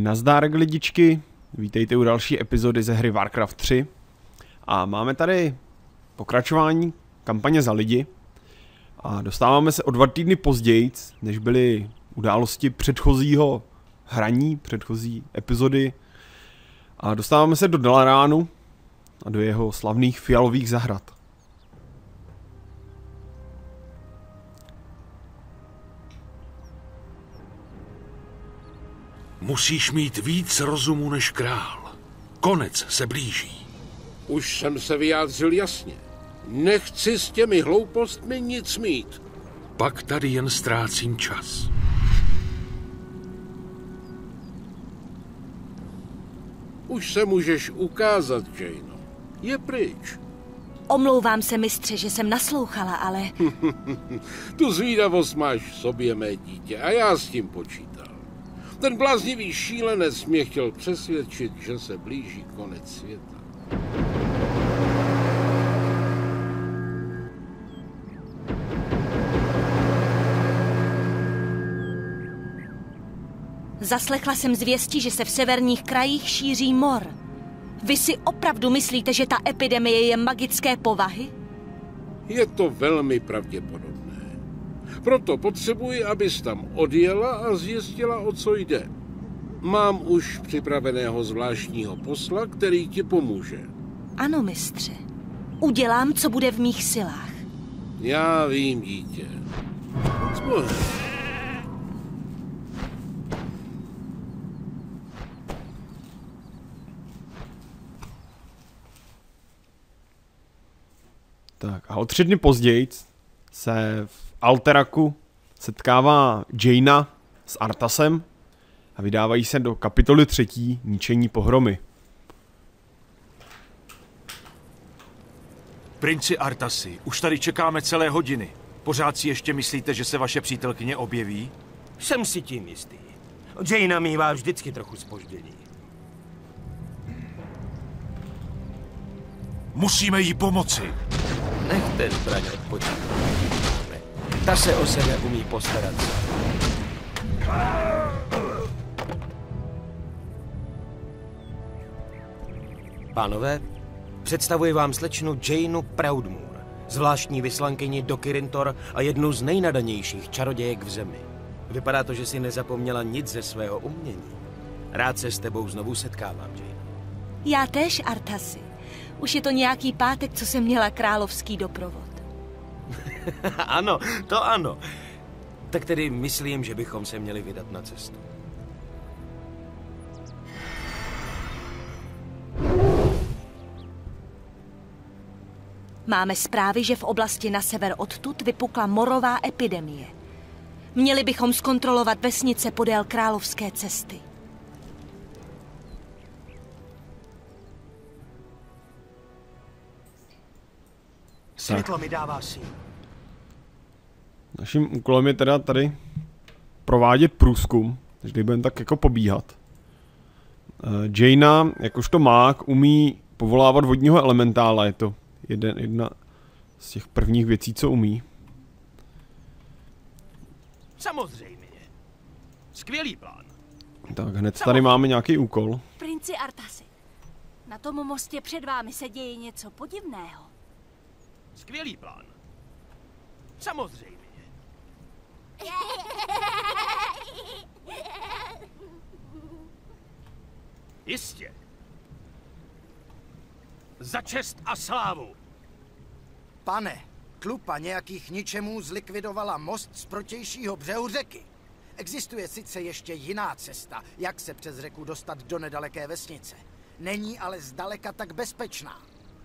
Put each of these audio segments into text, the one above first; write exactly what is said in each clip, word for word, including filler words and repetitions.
Nazdárek lidičky, vítejte u další epizody ze hry Warcraft tři. A máme tady pokračování kampaně za lidi. A dostáváme se o dva týdny později, než byly události předchozího hraní, předchozí epizody. A dostáváme se do Dalaránu a do jeho slavných fialových zahrad. Musíš mít víc rozumu než král. Konec se blíží. Už jsem se vyjádřil jasně. Nechci s těmi hloupostmi nic mít. Pak tady jen ztrácím čas. Už se můžeš ukázat, Jaino. Je pryč. Omlouvám se, mistře, že jsem naslouchala, ale... Tu zvídavost máš v sobě, mé dítě, a já s tím počítám. Ten bláznivý šílenec mě chtěl přesvědčit, že se blíží konec světa. Zaslechla jsem zvěsti, že se v severních krajích šíří mor. Vy si opravdu myslíte, že ta epidemie je magické povahy? Je to velmi pravděpodobné. Proto potřebuji, abys tam odjela a zjistila, o co jde. Mám už připraveného zvláštního posla, který ti pomůže. Ano, mistře. Udělám, co bude v mých silách. Já vím, dítě. Spoň. Tak a o tři dny později se v Alteraku setkává Jaina s Arthasem a vydávají se do kapitoly třetí Ničení pohromy. Princi Arthasi, už tady čekáme celé hodiny. Pořád si ještě myslíte, že se vaše přítelkyně objeví? Jsem si tím jistý. Jaina mívá vždycky trochu zpoždění. Musíme jí pomoci. Nechte zbraň odpočít. Ta se o sebe umí postarat. Pánové, představuji vám slečnu Jainu Proudmoore, zvláštní vyslankyni do Kirintor a jednu z nejnadanějších čarodějek v zemi. Vypadá to, že si nezapomněla nic ze svého umění. Rád se s tebou znovu setkávám, Jaina. Já též, Arthasi. Už je to nějaký pátek, co jsem měla královský doprovod. Ano, to ano. Tak tedy myslím, že bychom se měli vydat na cestu. Máme zprávy, že v oblasti na sever odtud vypukla morová epidemie. Měli bychom zkontrolovat vesnice podél královské cesty. Světlo mi dává sílu. Naším úkolem je teda tady provádět průzkum, takže tady budeme tak jako pobíhat. Jaina, jakožto mák, umí povolávat vodního elementála, je to jeden, jedna z těch prvních věcí, co umí. Samozřejmě. Skvělý plán. Tak hned tady máme nějaký úkol. Princi Arthasi, na tom mostě před vámi se děje něco podivného. Skvělý plán. Samozřejmě. Jistě. Za čest a slávu. Pane, tlupa nějakých ničemů zlikvidovala most z protějšího břehu řeky. Existuje sice ještě jiná cesta, jak se přes řeku dostat do nedaleké vesnice. Není ale zdaleka tak bezpečná.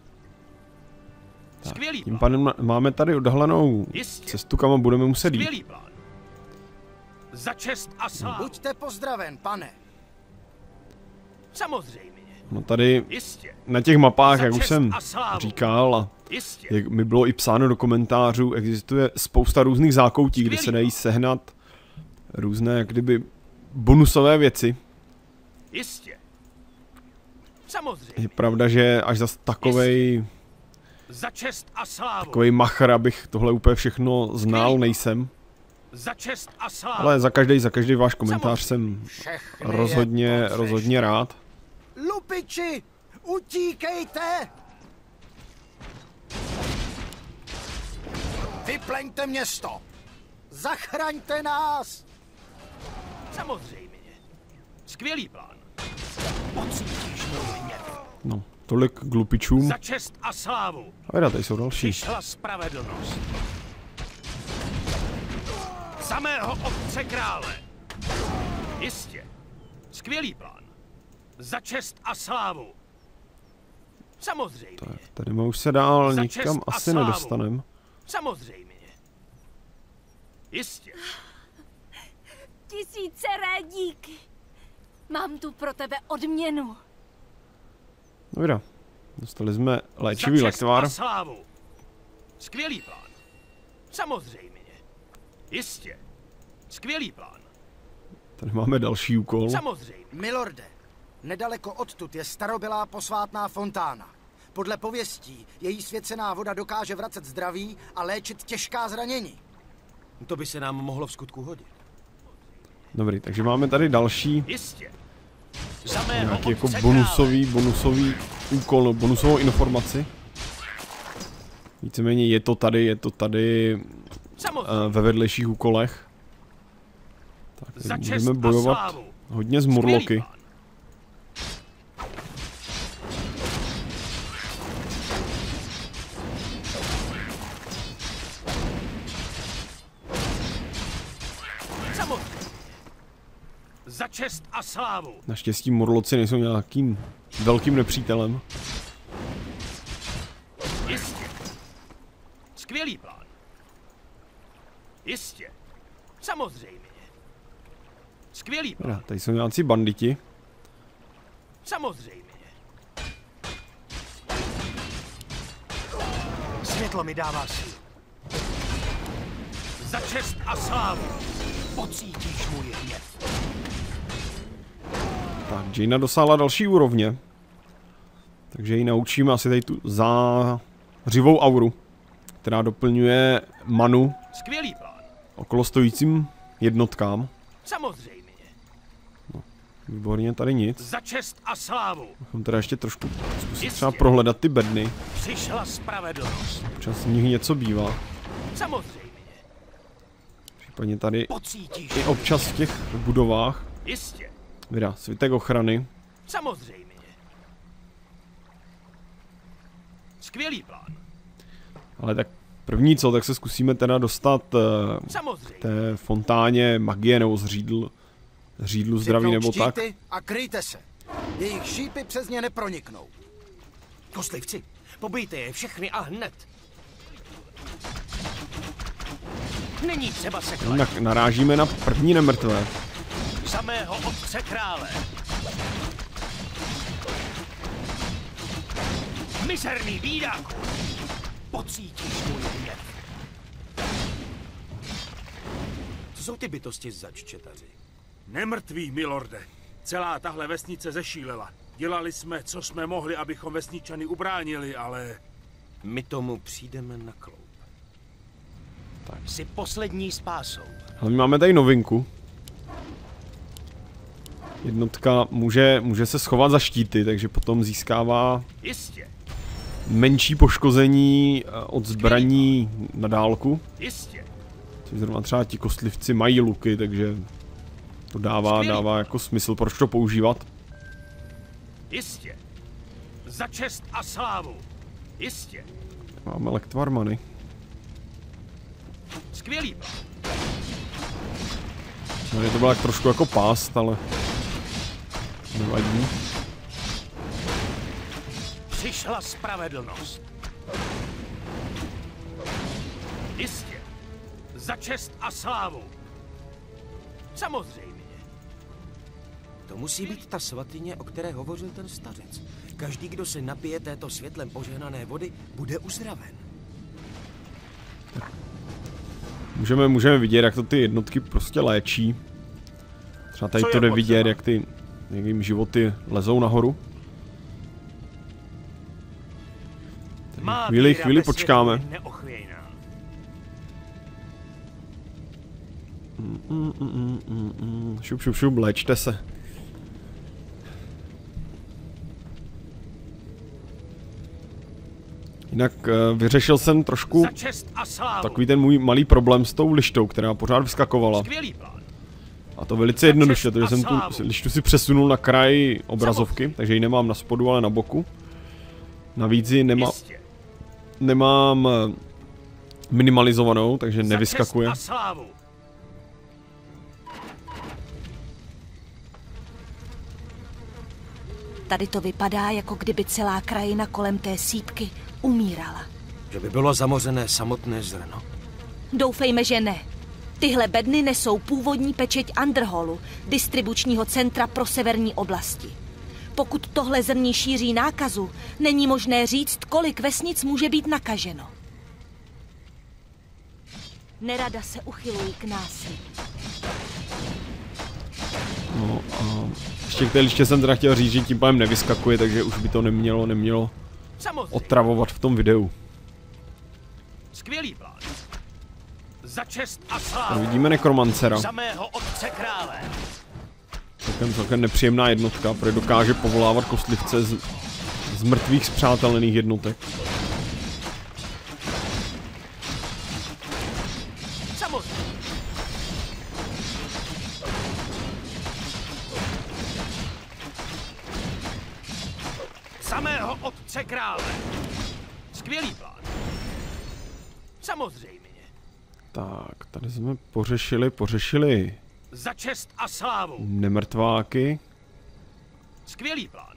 Tak, tím pádem máme tady odhalenou cestu, kam budeme muset jít. Za čest a slávu. Buďte pozdraven, pane. Samozřejmě. No tady na těch mapách, jak už jsem říkal a jak mi bylo i psáno do komentářů, existuje spousta různých zákoutí, kde se dají sehnat různé, jak kdyby, bonusové věci. Jistě. Samozřejmě. Je pravda, že až zas takovej Za čest a slávu. Takovej machr, abych tohle úplně všechno znal, nejsem. Za čest a slávu. Ale za každý, za každý váš komentář jsem Všechny rozhodně, je potřeš. rozhodně rád. Lupiči, utíkejte! Vypleňte město! Zachraňte nás! Samozřejmě. Skvělý plán. Pocítíš můj hněv. No, tolik k lupičům. Za čest a slávu. A vida, tady jsou další. Přišla spravedlnost. Za mého otce krále. Jistě. Skvělý plán. Za čest a slávu. Samozřejmě. Tak, tady my už se dál Za nikam čest a asi slávu. nedostanem. Samozřejmě. Jistě. Tisíce ré díky. Mám tu pro tebe odměnu. No vida, dostali jsme léčivý Za čest lektvar. a slávu. Skvělý plán. Samozřejmě. Jistě. Skvělý plán. Tady máme další úkol. Samozřejmě. Milorde, nedaleko odtud je starobylá posvátná fontána. Podle pověstí její svěcená voda dokáže vracet zdraví a léčit těžká zranění. To by se nám mohlo v skutku hodit. Dobrý, takže máme tady další Jistě. Za mého nějaký jako otce bonusový, bonusový úkol, no, bonusovou informaci. Víceméně je to tady, je to tady krále. Samozřejmě. uh, ve vedlejších úkolech. Tak, Za teď čest můžeme a bojovat slávu. hodně z Skvělý murloky. plán. Samozřejmě. Za čest a slávu. Naštěstí murloci nejsou nějakým velkým nepřítelem. Jistě. Skvělý plán. Jistě. Samozřejmě. Skvělý plán. Teda, tady jsou nějací banditi. Samozřejmě. Světlo mi dává sílu. Za čest a slávu. Pocítíš můj hněv. Tak, Jaina dosáhla další úrovně. Takže ji naučíme asi tady tu zářivou auru, která doplňuje manu Skvělý plán. okolo stojícím jednotkám. Samozřejmě. Výborně, tady nic. Za čest a slávu. Můžeme teda ještě trošku zkusit Jistě. třeba prohledat ty bedny. Přišla spravedlnost. Občas z nich něco bývá. Samozřejmě. Případně tady Pocítíš. i občas v těch budovách. Jistě. Vida, svitek ochrany. Samozřejmě. Skvělý plán. Ale tak první co, tak se zkusíme teda dostat uh, Samozřejmě. té fontáně magie nebo zřídl, zřídlu zdraví Sypnout nebo tak. štíty a kryjte se. Jejich šípy přes ně neproniknou. Kostlivci, pobijte je všechny a hned. Není třeba se Jinak narážíme na první nemrtvé. Za mého otce krále. Mizerný bídáku. Pocítíš můj hněv. Co jsou ty bytosti zač, četaři? Nemrtví, milorde. Celá tahle vesnice zešílela. Dělali jsme, co jsme mohli, abychom vesničany ubránili, ale... My tomu přijdeme na kloup. Jsi poslední spásou. Ale my máme tady novinku. Jednotka může, může se schovat za štíty, takže potom získává Jistě. menší poškození od zbraní na dálku. Jistě. Což zrovna třeba ti kostlivci mají luky, takže to dává, dává jako smysl, proč to používat. Jistě. Za čest a slávu. Jistě. Máme lektvarmany. Skvělý plán. No, to bylo tak trošku jako pást, ale nevadí. Přišla spravedlnost. Jistě. Za čest a slávu. Samozřejmě. To musí být ta svatyně, o které hovořil ten stařec. Každý, kdo se napije této světlem požehnané vody, bude uzdraven. Můžeme, můžeme vidět, jak to ty jednotky prostě léčí. Třeba tady Co to je jde potřeba? vidět, jak ty jak jim životy lezou nahoru. Má Chvíli, víra chvíli ve světlu počkáme. je neochvějná. Mm, mm, mm, mm, mm. Šup, šup, šup, léčte se. Jinak uh, vyřešil jsem trošku takový ten můj malý problém s tou lištou, která pořád vyskakovala. A to velice jednoduše, protože jsem tu lištu si přesunul na kraj obrazovky, takže ji nemám na spodu, ale na boku. Navíc ji nemá, nemám minimalizovanou, takže nevyskakuje. Tady to vypadá, jako kdyby celá krajina kolem té sýpky umírala. Že by bylo zamořené samotné zrno? Doufejme, že ne. Tyhle bedny nesou původní pečeť Underhallu, distribučního centra pro severní oblasti. Pokud tohle zrní šíří nákazu, není možné říct, kolik vesnic může být nakaženo. Nerada se uchylují k násilí. No a ještě k té liště jsem teda chtěl říct, že tím pádem nevyskakuje, takže už by to nemělo, nemělo otravovat v tom videu. Skvělý plán. Za čest a slávu. Tady vidíme nekromancera. Za mého otce krále. Celkem, celkem nepříjemná jednotka, protože dokáže povolávat kostlivce z, z mrtvých spřátelených jednotek. Samozřejmě. Za mého otce krále. Skvělý plán. Samozřejmě. Tak, tady jsme pořešili, pořešili za čest a slávu. Nemrtváky. Skvělý plán.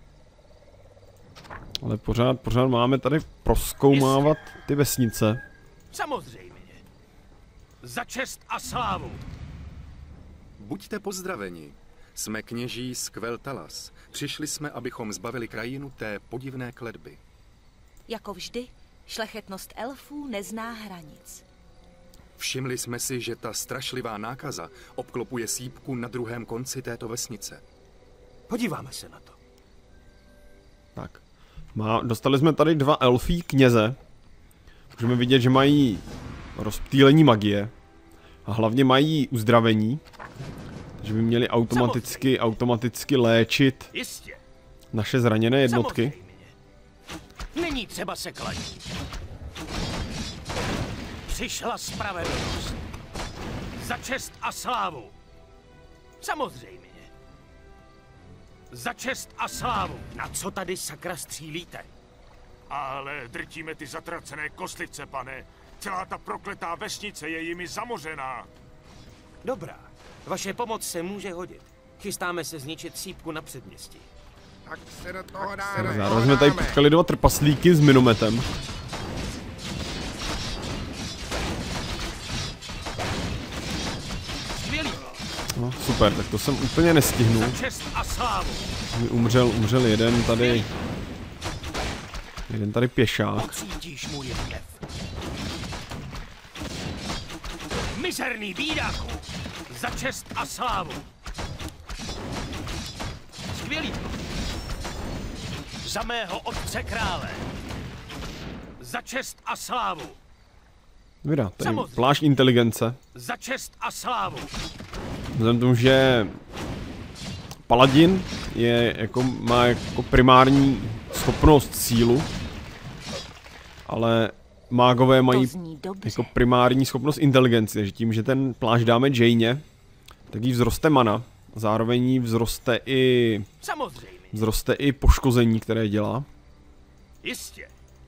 Ale pořád, pořád máme tady prozkoumávat ty vesnice. Samozřejmě. Za čest a slávu. Buďte pozdraveni. Jsme kněží z Quel'Thalas. Přišli jsme, abychom zbavili krajinu té podivné kletby. Jako vždy, šlechetnost elfů nezná hranic. Všimli jsme si, že ta strašlivá nákaza obklopuje sýpku na druhém konci této vesnice. Podíváme se na to. Tak. Má, dostali jsme tady dva elfí kněze. Můžeme vidět, že mají rozptýlení magie. A hlavně mají uzdravení. Takže by měli automaticky, automaticky léčit Jistě. naše zraněné jednotky. Není třeba se kladit. Přišla spravedlnost. Za čest a slávu. Samozřejmě. Za čest a slávu. Na co tady sakra střílíte? Ale drtíme ty zatracené kostlivce, pane. Celá ta prokletá vesnice je jimi zamořená. Dobrá. Vaše pomoc se může hodit. Chystáme se zničit sýpku na předměstí. Tak se do toho dáme. Zároveň jsme tady potkali dva trpaslíky s minometem. No, super, tak to jsem úplně nestihnul. Mi umřel, umřel jeden tady. Jeden tady pěšák. Pocítíš můj hněv. Mizerný bídáku. Za čest a slávu. Skvělý. Za mého otce krále. Za čest a slávu. Vydá, tady plášť inteligence. Za čest a slávu. Vzhledem k tomu, že paladin je jako, má jako primární schopnost sílu, ale mágové mají jako primární schopnost inteligenci, takže tím, že ten plášť dáme Jaině, tak jí vzroste mana, zároveň jí vzroste i vzroste i poškození, které dělá. Jistě.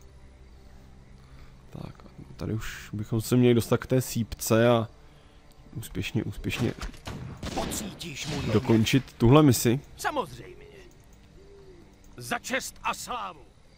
Tak, tady už bychom se měli dostat k té sýpce a úspěšně, úspěšně dokončit tuhle misi. Samozřejmě. Za čest a slávu.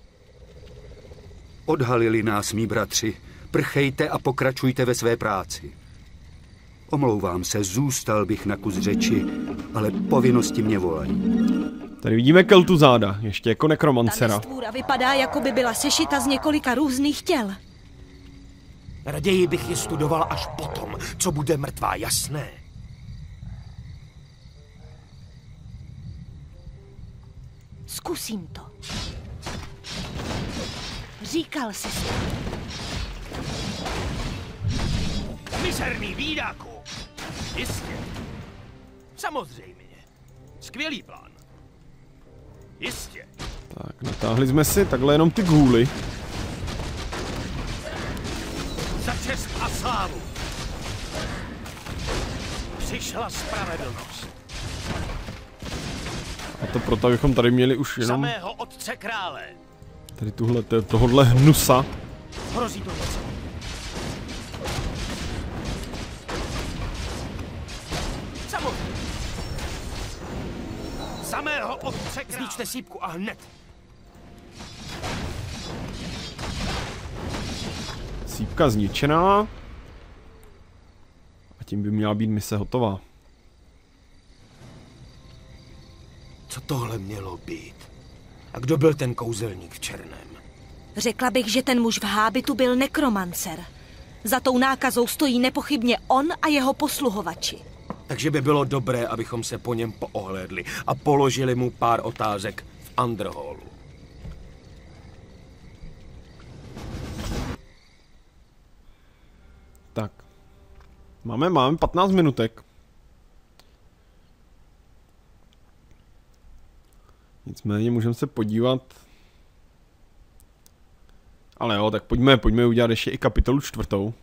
Odhalili nás, mí bratři. Prchejte a pokračujte ve své práci. Omlouvám se, zůstal bych na kus řeči, ale povinnosti mě volají. Tady vidíme Kel'Thuzáda, ještě jako nekromancera. Ta nestvůra vypadá, jako by byla sešita z několika různých těl. Raději bych ji studoval až potom, co bude mrtvá, jasné. Zkusím to. Říkal jsi to. Mizerný bídáku. Jistě. Samozřejmě. Skvělý plán. Jistě. Tak, natáhli jsme si takhle jenom ty gůly. Za čest a slávu. Přišla spravedlnost. A to proto, abychom tady měli už jenom... Za mého otce krále. Tady tuhle, tohodle hnusa. Hrozí to něco. Samozřejmě. Za mého otce krále. Zničte sípku a hned. Sípka zničená. A tím by měla být mise hotová. Co tohle mělo být? A kdo byl ten kouzelník v černém? Řekla bych, že ten muž v hábitu byl nekromancer. Za tou nákazou stojí nepochybně on a jeho posluhovači. Takže by bylo dobré, abychom se po něm poohlédli a položili mu pár otázek v Underhallu. Tak. Máme, máme patnáct minutek. Nicméně můžeme se podívat. Ale jo, tak pojďme, pojďme udělat ještě i kapitolu čtvrtou.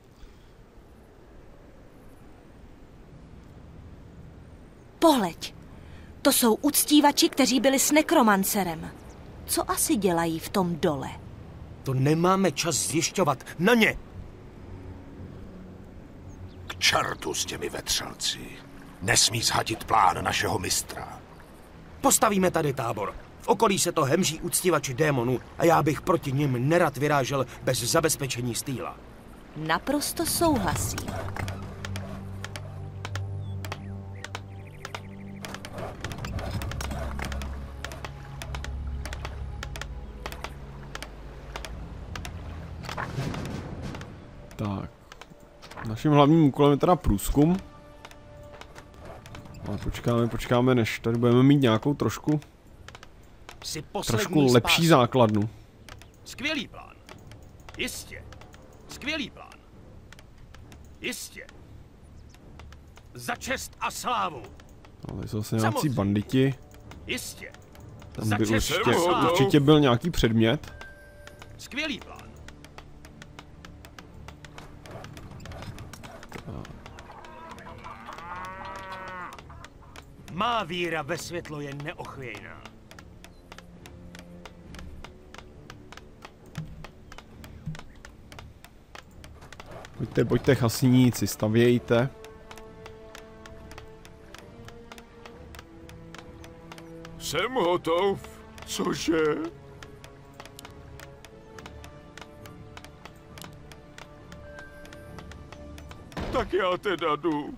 Pohleď. To jsou uctívači, kteří byli s nekromancerem. Co asi dělají v tom dole? To nemáme čas zjišťovat. Na ně! K čertu s těmi vetřelci. Nesmí zhatit plán našeho mistra. Postavíme tady tábor. V okolí se to hemží uctívači démonů a já bych proti nim nerad vyrážel bez zabezpečení stýla. Naprosto souhlasím. Tak. Naším hlavním úkolem je teda průzkum. Ale počkáme, počkáme, než tady budeme mít nějakou trošku... Trošku lepší základnu. Skvělý plán. Jistě. Skvělý plán. Jistě. Za čest a slávu. No, tady jsou se nějací banditi. Jistě. Tam by určitě, určitě byl nějaký předmět. Skvělý plán. Má víra ve světlo je neochvějná. Pojďte, pojďte, chasníci, stavějte. Jsem hotov. Cože? Tak já teda jdu.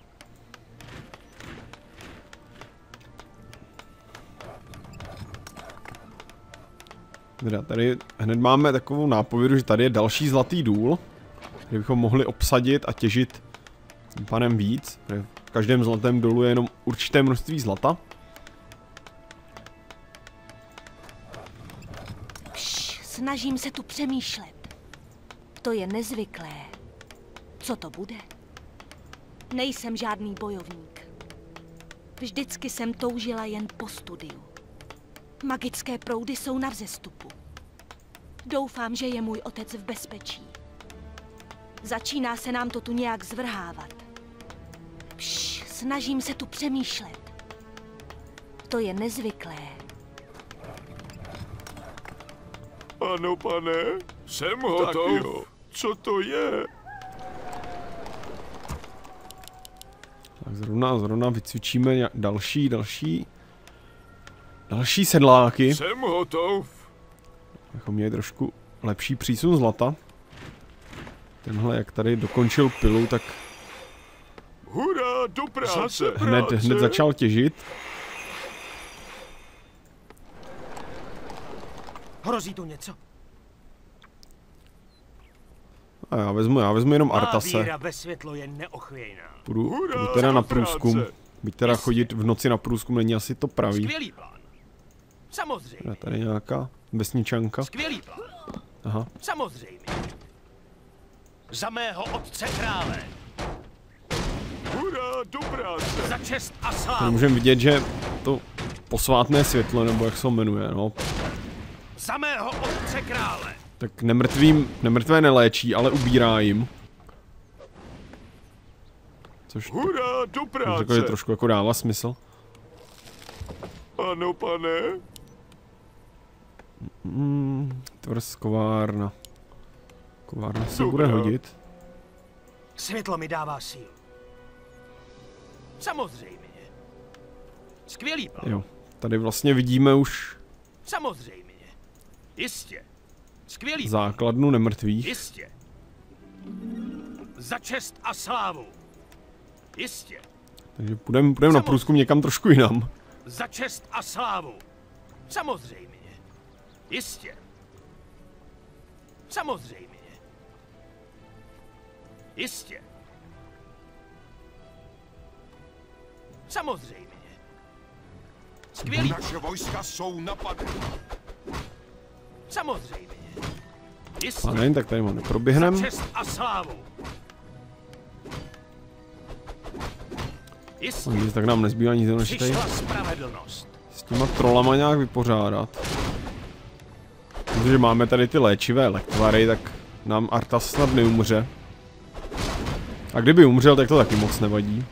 Teda tady hned máme takovou nápovědu, že tady je další zlatý důl, který bychom mohli obsadit a těžit tím panem víc. V každém zlatém dolu je jenom určité množství zlata. Pš, snažím se tu přemýšlet. To je nezvyklé. Co to bude? Nejsem žádný bojovník. Vždycky jsem toužila jen po studiu. Magické proudy jsou na vzestupu. Doufám, že je můj otec v bezpečí. Začíná se nám to tu nějak zvrhávat. Pš, snažím se tu přemýšlet. To je nezvyklé. Ano, pane, jsem hotov. Co to je? Tak zrovna, zrovna vycvičíme další, další, další sedláky. Jsem hotov. Abychom měli trošku lepší přísun zlata. Tenhle, jak tady dokončil pilu, tak Hurá, do práce, hned, práce. hned začal těžit. Hrozí tu něco? A já vezmu, já vezmu jenom Artase. Má víra ve světlo je neochvějná. Půjdu, půjdu teda na průzkum. Byť teda chodit v noci na průzkum není asi to pravý. Skvělý plán. Samozřejmě. Je tady nějaká vesničanka. Skvělý plán. Aha. Samozřejmě. Za mého otce krále. do práce. Za čest a slávu. Tady můžeme vidět, že to posvátné světlo, nebo jak se ho jmenuje, no. Za mého otce krále. Tak nemrtvým, nemrtvé neléčí, ale ubírá jim. Což Hurá, do práce. řekl, že trošku jako dává smysl. Ano, pane. Hmm, tvrz kovárna. Kovárna se Dobrá. bude hodit. Světlo mi dává sílu. Samozřejmě. Skvělý plán. Jo, tady vlastně vidíme už Samozřejmě. Jistě. Skvělý plán. základnu nemrtvých. Jistě. Za čest a slávu. Jistě. Takže půjdeme půjdem na průzkum někam trošku jinam. Za čest a slávu. Samozřejmě. Jistě. Samozřejmě. Jistě. Samozřejmě. Skvělý. Naše vojska jsou napadeny. Samozřejmě. Jistě. Pane, tak tady máme proběhnem. Za čest a slávu. Jistě. No, nic, tak nám nezbývá nic, než tady Přišla spravedlnost. s těma trolama nějak vypořádat. Protože máme tady ty léčivé lektvary, tak nám Arthas snad neumře. A kdyby umřel, tak to taky moc nevadí.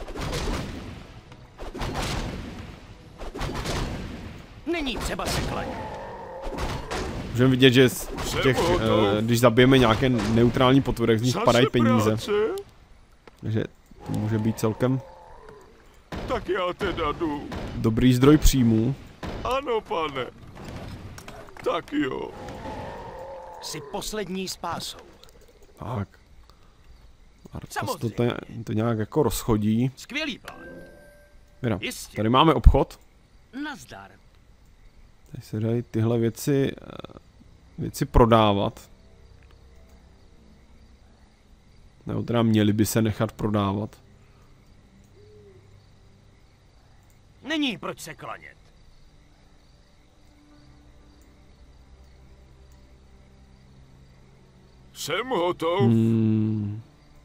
Není třeba se kladit. Můžeme vidět, že z těch, eh, když zabijeme nějaké neutrální potvorek, z nich padají peníze. Takže to může být celkem Tak já teda jdu. dobrý zdroj příjmů. Ano, pane. Tak jo. Jsi poslední spásou. Tak. Arthas to, Samozřejmě. te, to nějak jako rozchodí. Skvělý plán. Mira, Jistě. tady máme obchod. Nazdar. Tady se dají tyhle věci, eh, věci prodávat. Nebo teda měli by se nechat prodávat. Není proč se klanět. Jsem hotov. Hmm.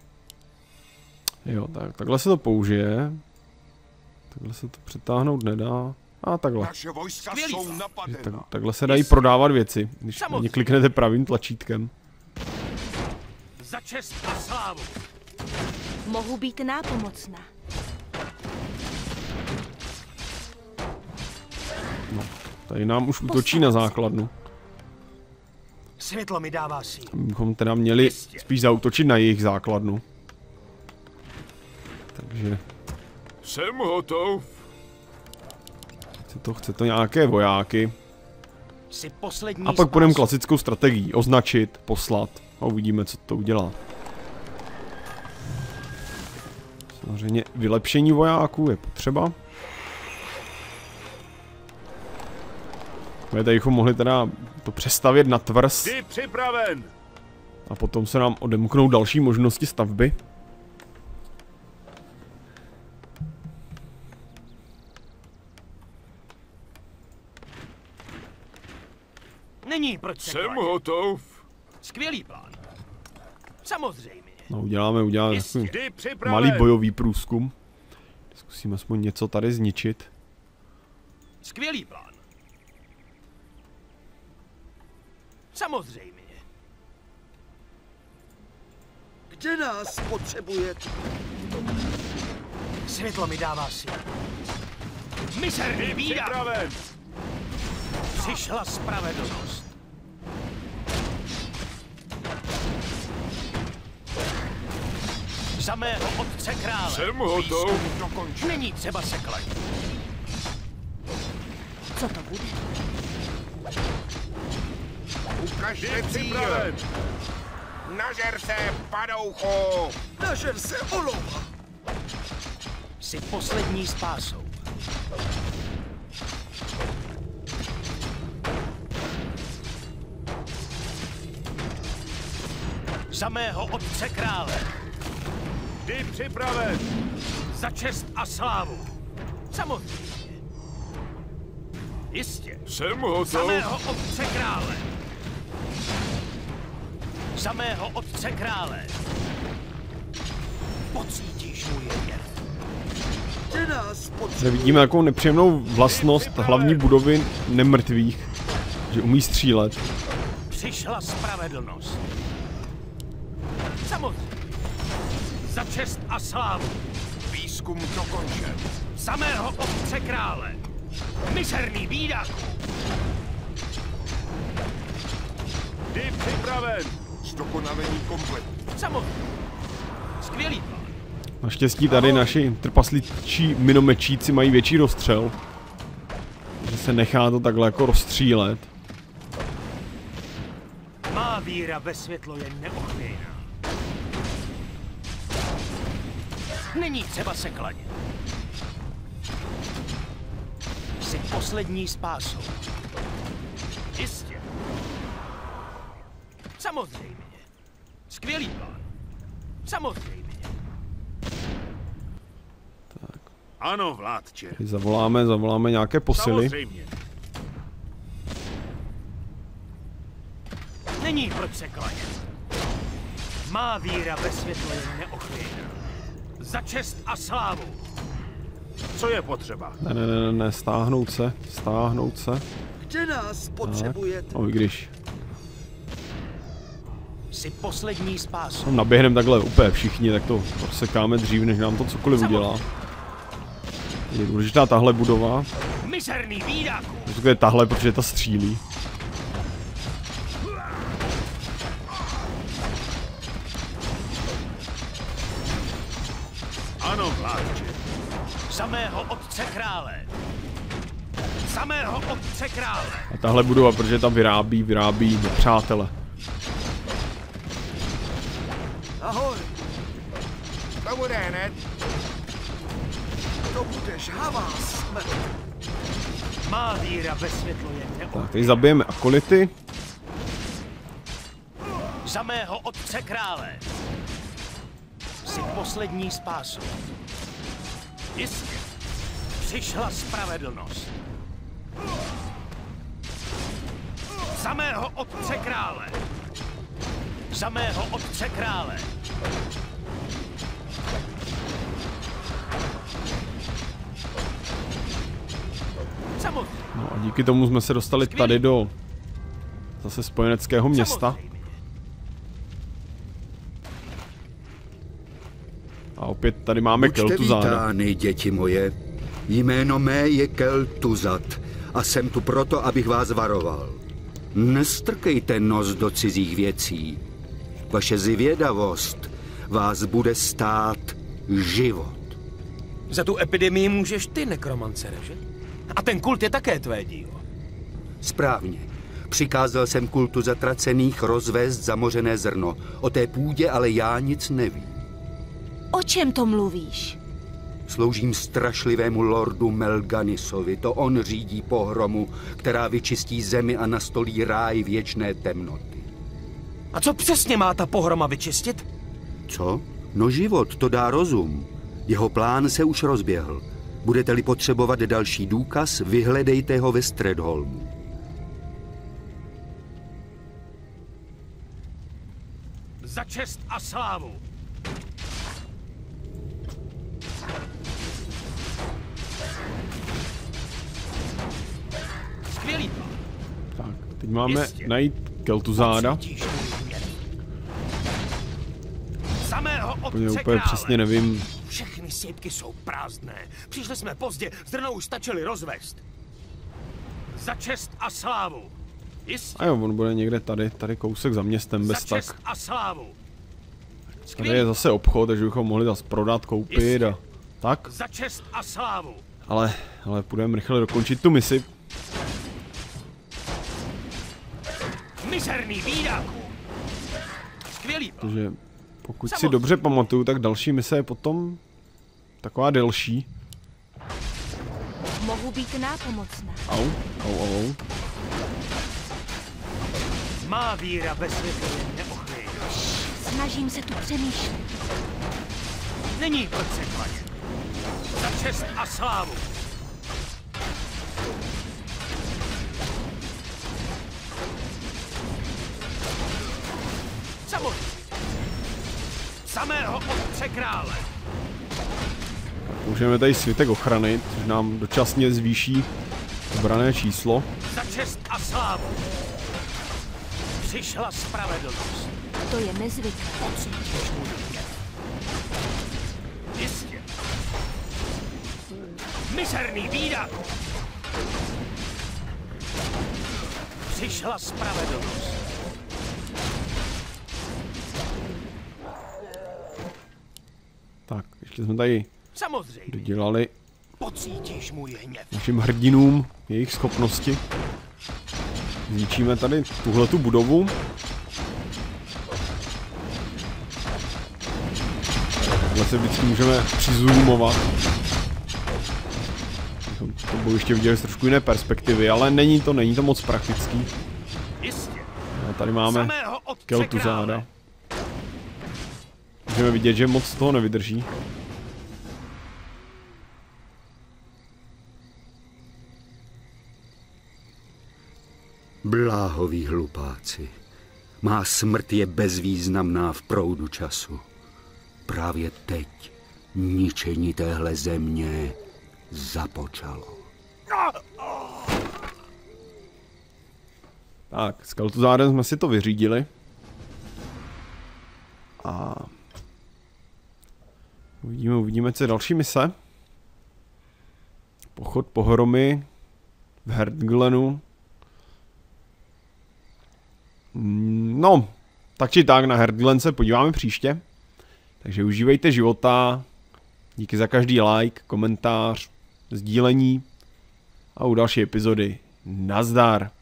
Jo, tak, takhle se to použije. Takhle se to přetáhnout nedá. A takhle. Naše vojska Skvělý. jsou Tak, napadena. takhle se dají prodávat věci, když na ně Samozřejmě. kliknete pravým tlačítkem. Za čest a slávu. Mohu být nápomocná. Tady nám už útočí na základnu. Světlo mi dává sílu. Bychom teda měli Jistě. spíš zaútočit na jejich základnu. Takže Jsem hotov. chce to, chce to nějaké vojáky. Jsi poslední A pak půjdeme spásou. klasickou strategií. Označit, poslat a uvidíme, co to udělá. Samozřejmě vylepšení vojáků je potřeba. My tady bychom mohli teda to přestavět na tvrz Jsi připraven. a potom se nám odemknou další možnosti stavby. Není proč se Jsem klanět. hotov. Skvělý plán. Samozřejmě. No uděláme, uděláme Jistě. takový Jdi připraven. malý bojový průzkum. Zkusíme aspoň něco tady zničit. Skvělý plán. Samozřejmě. Kde nás potřebujete? Světlo mi dává sílu. Mizerný Jdi bída. připraven. Přišla spravedlnost. Za mého otce krále. Jsem hotov. Není třeba se klanět. Co to bude? Ukažte Jdi cíl. připraven. Nažer se, padouchu. Nažer se olova! Jsi poslední spásou. Za mého otce krále. Jdi připraven. Za čest a slávu. Samozřejmě. Jistě. Jsem Za hotov. mého otce krále. Za mého otce krále. Pocítíš můj hněv. Tady vidíme takovou nepříjemnou vlastnost hlavní budovy nemrtvých, že umí střílet. Přišla spravedlnost. Samozřejmě. Za čest a slávu. Výzkum dokončen. Samého otce krále. Mizerný bídáku. Ty připraven. Zdokonalení komplet. Samozřejmě. Skvělý plán. Naštěstí tady naši trpasličí minomečíci mají větší rozstřel. Že se nechá to takhle jako rozstřílet. Má víra ve světlo je neochvějná. Není třeba se kladit. Jsi poslední spásou. Jistě. Samozřejmě. Skvělý plán. Samozřejmě. Ano, vládče. Zavoláme, zavoláme nějaké posily. Samozřejmě. Není proč se klanět. Má víra ve světlo je neochvějná. Za čest a slávu. Co je potřeba? Ne, ne, ne, ne, stáhnout se, stáhnout se. Kde nás potřebujete? No i když. Jsi poslední spásou. No, naběhneme takhle úplně všichni, tak to rozsekáme dřív, než nám to cokoliv udělá. Je důležitá tahle budova. Mizerný bídáku. To je tahle, protože ta střílí. Ano, vládče. Samého otce krále. Samého otce krále. A tahle budova, protože ta vyrábí, vyrábí nepřátele. Ahoj. To bude hned. To bude žhavá smrt. Má víra ve světlo je neochvějná. Tak, teď zabijeme akolity. Za mého otce krále. Jsi poslední spásou. Jistě. Přišla spravedlnost. Za mého otce krále. Za mého otce krále. Samozřejmě. No a díky tomu jsme se dostali tady do zase spojeneckého města. A opět tady máme Kel'Thuzáda. Vítány, děti moje. Jméno mé je Kel'Thuzad a jsem tu proto, abych vás varoval. Nestrkejte nos do cizích věcí. Vaše zvědavost vás bude stát život. Za tu epidemii můžeš ty, nekromancere, že? A ten kult je také tvé dílo. Správně. Přikázal jsem kultu zatracených rozvést zamořené zrno. O té půdě ale já nic nevím. O čem to mluvíš? Sloužím strašlivému lordu Melganisovi. To on řídí pohromu, která vyčistí zemi a nastolí ráj věčné temnoty. A co přesně má ta pohroma vyčistit? Co? No život, to dá rozum. Jeho plán se už rozběhl. Budete-li potřebovat další důkaz, vyhledejte ho ve Stredholmu. Za čest a slávu. Skvělý plán. Tak, teď máme najít Kel'Thuzáda. Samého Úplně otce úplně krále. přesně nevím. Všechny sýpky jsou prázdné. Přišli jsme pozdě, zrno už stačili rozvést. Za čest a slávu. Jistě. A jo, on bude někde tady, tady kousek za městem bez Za čest tak. a slávu. Tady je zase obchod, takže bychom mohli zase prodat, koupit a tak. Za čest a slávu. Ale, ale půjdeme rychle dokončit tu misi. Mizerný bídáku. Skvělý plán. Takže pokud si dobře pamatuju, tak další mise je potom taková delší. Mohu být nápomocná. Au, au, au, au. Má víra ve světlo je neochvějná. Snažím se tu přemýšlet. Není proč se klanět. Za čest a slávu. Samozřejmě. Samého otce krále. Použijeme tady svitek ochrany, což nám dočasně zvýší obrané číslo. Za čest a slávu přišla spravedlnost. To je nezvyklé. Pocítíš můj hněv. Jistě. Mizerný bídak. Přišla spravedlnost. Tak, ještě jsme tady Samozřejmě. dodělali Pocítíš můj hněv. našim hrdinům jejich schopnosti. Zničíme tady tuhletu budovu. Takhle se vždycky můžeme přizumovat. To bojiště viděli z trošku jiné perspektivy, ale není to, není to moc praktický. A tady máme Kel'Thuzáda. Můžeme vidět, že moc toho nevydrží. Bláhoví hlupáci. Má smrt je bezvýznamná v proudu času. Právě teď ničení téhle země započalo. Tak, s Kel'Thuzádem jsme si to vyřídili. A uvidíme, uvidíme, co je další mise. Pochod pohromy v Herdglenu. No, tak či tak, na Herdglen se podíváme příště. Takže užívejte života. Díky za každý like, komentář, sdílení. A u další epizody nazdar.